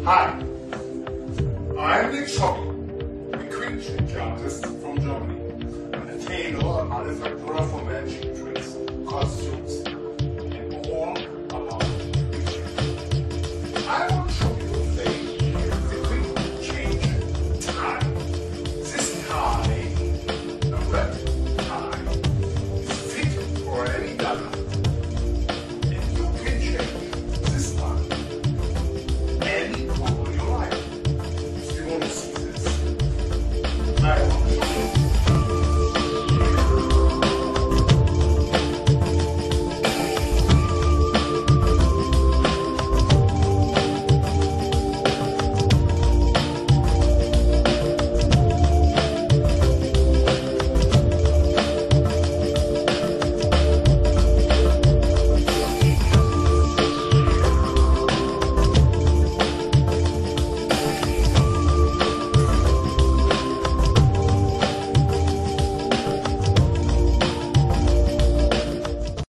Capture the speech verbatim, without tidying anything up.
Hi, I'm Nick Chobby, the creature artist from Germany, and a tailor and manufacturer for magic tricks, costumes, and all about it. I want to show you a thing, the quick change time. This tie, a red tie, is fit for any dollar. And you can change this one any color you like. If you want to see this, I